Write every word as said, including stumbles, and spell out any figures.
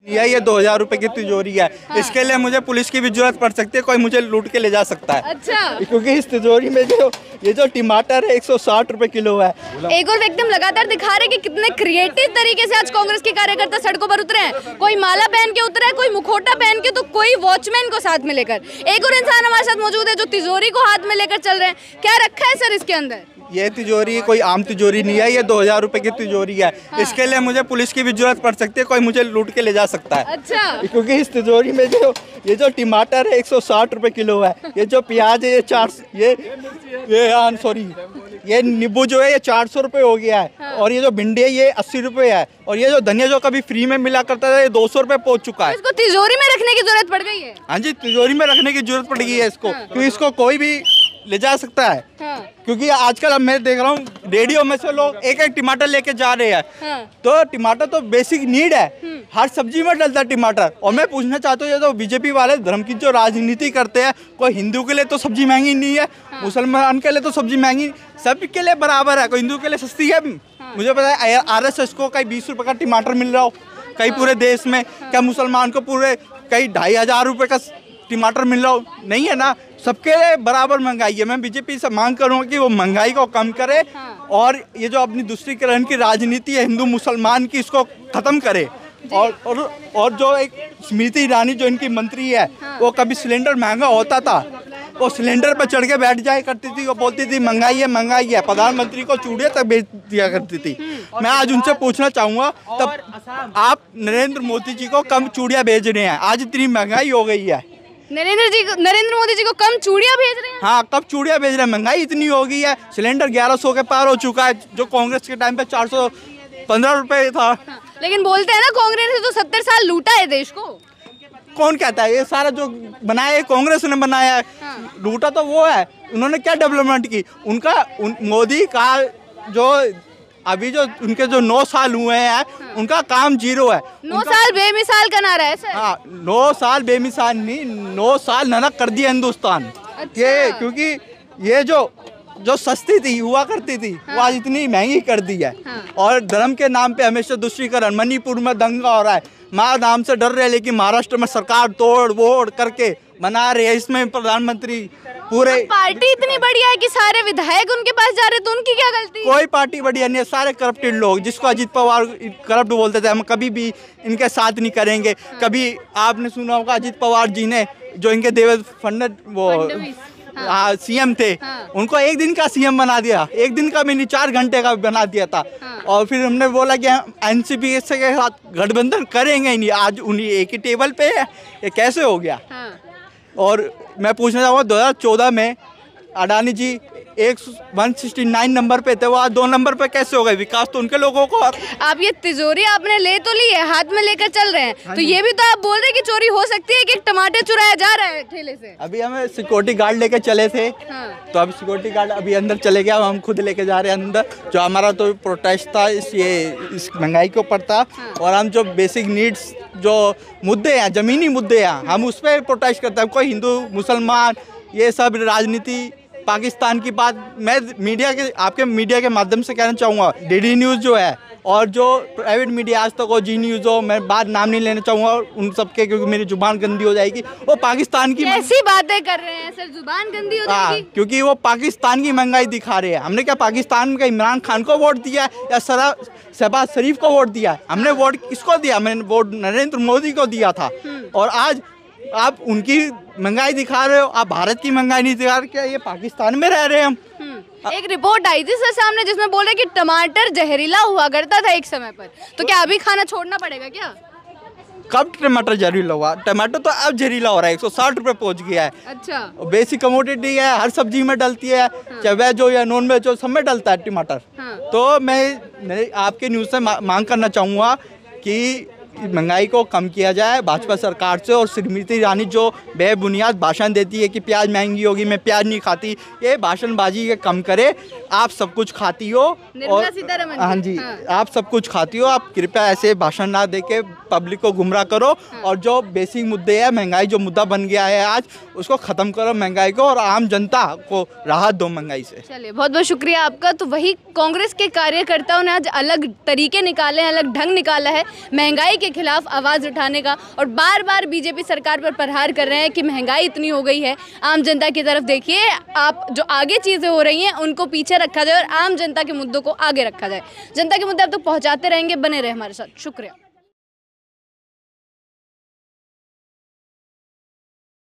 या ये दो हजार रुपए की तिजोरी है। हाँ। इसके लिए मुझे पुलिस की भी जरूरत पड़ सकती है, कोई मुझे लूट के ले जा सकता है। अच्छा। क्योंकि इस तिजोरी में जो ये जो टमाटर है एक सौ साठ रुपए किलो है। एक और व्यक्ति लगातार दिखा रहे कि कितने क्रिएटिव तरीके से आज कांग्रेस के कार्यकर्ता सड़कों पर उतरे हैं। कोई माला पहन के उतरा है, कोई मुखौटा पहन के, तो कोई वॉचमैन को साथ में लेकर। एक और इंसान हमारे साथ मौजूद है जो तिजोरी को हाथ में लेकर चल रहे हैं। क्या रखा है सर इसके अंदर? ये तिजोरी कोई आम तिजोरी नहीं है, ये दो हजार रुपए की तिजोरी है। हाँ। इसके लिए मुझे पुलिस की भी जरूरत पड़ सकती है, कोई मुझे लूट के ले जा सकता है। अच्छा। क्योंकि इस तिजोरी में जो ये जो टमाटर है एक सौ साठ रुपए किलो है, ये जो प्याज है ये चार ये ये सॉरी ये नींबू जो है ये चार सौ रुपये हो गया है। हाँ। और ये जो भिंडी है ये अस्सी रुपये है, और ये जो धनिया जो कभी फ्री में मिला करता था ये दो सौ रुपये पहुँच चुका है। इसको तिजोरी में रखने की जरूरत पड़ गई है। हाँ जी, तिजोरी में रखने की जरूरत पड़ गई है इसको। हाँ। क्योंकि इसको कोई भी ले जा सकता है। हाँ। क्योंकि आजकल अब मैं देख रहा हूँ रेडियो में से लोग एक एक टमाटर लेके जा रहे हैं। हाँ। तो टमाटर तो बेसिक नीड है, हर सब्जी में डलता है टमाटर। और मैं पूछना चाहता हूँ ये तो बीजेपी वाले धर्म की जो राजनीति करते हैं, कोई हिंदू के लिए तो सब्जी महंगी नहीं है। हाँ। मुसलमान के लिए तो सब्जी महंगी, सब के लिए बराबर है, कोई हिंदू के लिए सस्ती है। हाँ। मुझे पता है आर एस एस को कहीं बीस रुपए का टमाटर मिल रहा हो कहीं। हाँ। पूरे देश में। हाँ। क्या मुसलमान को पूरे कहीं ढाई हजार रुपये का टमाटर मिल रहा हो? नहीं है ना, सबके लिए बराबर महंगाई है। मैं बीजेपी से मांग करूँगा कि वो महंगाई को कम करे। हाँ। और ये जो अपनी दूसरीकरण की राजनीति है हिंदू मुसलमान की, इसको खत्म करे। और और और जो एक स्मृति ईरानी जो इनकी मंत्री है। हाँ। वो कभी सिलेंडर महंगा होता था वो सिलेंडर पर चढ़ के बैठ जाया करती थी, वो बोलती थी महंगाई है महंगाई है, प्रधानमंत्री को चूड़ियाँ तक बेच दिया करती थी। मैं आज उनसे पूछना चाहूँगा तब आप नरेंद्र मोदी जी को कम चूड़ियाँ भेज रहे हैं, आज इतनी महंगाई हो गई है। नरेंद्र जी को नरेंद्र मोदी जी को कम चूड़ियाँ भेज रहे हैं? हाँ, कब चूड़ियाँ भेज रहे हैं, महंगाई इतनी हो गई है। सिलेंडर ग्यारह सौ के पार हो चुका है, जो कांग्रेस के टाइम पे चार सौ पंद्रह रुपए था। हाँ, लेकिन बोलते हैं ना कांग्रेस ने तो सत्तर साल लूटा है देश को। कौन कहता है? ये सारा जो बनाया है कांग्रेस ने बनाया है। हाँ। लूटा तो वो है, उन्होंने क्या डेवलपमेंट की? उनका उन, मोदी का जो अभी जो उनके जो नौ साल हुए हैं। हाँ। उनका काम जीरो है। नौ साल बेमिसाल का नारा है सर। हाँ, नौ साल बेमिसाल नहीं, नौ साल नरक कर दिया हिंदुस्तान। अच्छा। ये क्योंकि ये जो जो सस्ती थी हुआ करती थी। हाँ। वो आज इतनी महंगी कर दी है। हाँ। और धर्म के नाम पे हमेशा दूसरीकरण, मणिपुर में दंगा हो रहा है, माँ नाम से डर रहे हैं, लेकिन महाराष्ट्र में सरकार तोड़ वोड़ करके बना रही है। इसमें प्रधानमंत्री पूरे पार्टी इतनी बढ़िया है कि सारे विधायक उनके पास जा रहे, तो उनकी क्या गलती? कोई पार्टी बढ़िया नहीं है, सारे करप्टेड लोग, जिसको अजीत पवार करप्ट बोलते थे। हम कभी भी इनके साथ नहीं करेंगे। हाँ। कभी आपने सुना होगा अजीत पवार जी ने जो इनके देवेंद्र फडणवीस वो हाँ। सीएम थे। हाँ। उनको एक दिन का सीएम बना दिया, एक दिन का भी नहीं, चार घंटे का बना दिया था। हाँ। और फिर हमने बोला कि हम एनसीपी के साथ गठबंधन करेंगे ही नहीं, आज उन्हीं एक ही टेबल पे है, ये कैसे हो गया? हाँ। और मैं पूछना चाहूँगा दो हज़ार चौदह में अडानी जी एक एक सौ उनहत्तर नंबर पे थे, वो आज दो नंबर पे कैसे हो गए? विकास तो उनके लोगों को। आप ये तिजोरी आपने ले तो ली है, हाथ में लेकर चल रहे हैं। हाँ। तो ये भी तो आप बोल रहे हैं कि चोरी हो सकती है कि एक टमाटर चुराया जा रहा है ठेले से। अभी हमें सिक्योरिटी गार्ड लेके चले थे। हाँ। तो अभी सिक्योरिटी गार्ड अभी अंदर चले गया, हम खुद लेके जा रहे हैं अंदर। जो हमारा तो प्रोटेस्ट था इस ये इस महंगाई के ऊपर था। हाँ। और हम जो बेसिक नीड्स जो मुद्दे हैं, जमीनी मुद्दे हैं, हम उस पर प्रोटेस्ट करते हैं। कोई हिंदू मुसलमान ये सब राजनीति पाकिस्तान की बात मैं मीडिया के आपके मीडिया के माध्यम से कहना चाहूँगा। डीडी न्यूज़ जो है और जो प्राइवेट मीडिया आज तक हो, जी न्यूज़ हो, मैं बात नाम नहीं लेना चाहूँगा उन सब के, क्योंकि मेरी जुबान गंदी हो जाएगी। वो पाकिस्तान की ऐसी बातें कर रहे हैं सर, जुबान गंदी हो जाएगी। क्योंकि वो पाकिस्तान की महंगाई दिखा रहे हैं। हमने क्या पाकिस्तान का इमरान खान को वोट दिया या सरा शहबाज शरीफ को वोट दिया? हमने वोट किसको दिया? मैंने वोट नरेंद्र मोदी को दिया था। और आज आप उनकी महंगाई दिखा रहे हो, आप भारत की महंगाई नहीं दिखा रहे। क्या ये पाकिस्तान में रह रहे हैं हम? एक रिपोर्ट आई थी सर सामने जिसमें बोल रहे कि टमाटर जहरीला हुआ करता था एक समय पर, तो क्या अभी खाना छोड़ना पड़ेगा क्या? कब टमाटर जहरीला हुआ? टमाटर तो अब जहरीला हो रहा है, एक सौ साठ रुपये पहुँच गया है। अच्छा। बेसिक कमोडिटी है, हर सब्जी में डलती है। हाँ। चाहे वेज हो या नॉन वेज हो, सब में डलता है टमाटर। हाँ। तो मैं आपके न्यूज़ से मांग करना चाहूँगा कि महंगाई को कम किया जाए भाजपा सरकार से। और स्मृति ईरानी जो बेबुनियाद भाषण देती है कि प्याज महंगी होगी, मैं प्याज नहीं खाती, ये भाषणबाजी के कम करे। आप सब कुछ खाती हो और हाँ जी, हाँ। आप सब कुछ खाती हो, आप कृपया ऐसे भाषण ना दे के पब्लिक को गुमराह करो। हाँ। और जो बेसिक मुद्दे हैं, महंगाई जो मुद्दा बन गया है आज, उसको ख़त्म करो महंगाई को, और आम जनता को राहत दो महंगाई से। चलिए, बहुत बहुत शुक्रिया आपका। तो वही कांग्रेस के कार्यकर्ताओं ने आज अलग तरीके निकाले हैं, अलग ढंग निकाला है महंगाई के खिलाफ आवाज़ उठाने का, और बार बार बीजेपी सरकार पर प्रहार कर रहे हैं कि महंगाई इतनी हो गई है। आम जनता की तरफ देखिए, आप जो आगे चीज़ें हो रही हैं उनको पीछे रखा जाए और आम जनता के मुद्दों को आगे रखा जाए। जनता के मुद्दे अब तक पहुँचाते रहेंगे, बने रहे हमारे साथ। शुक्रिया।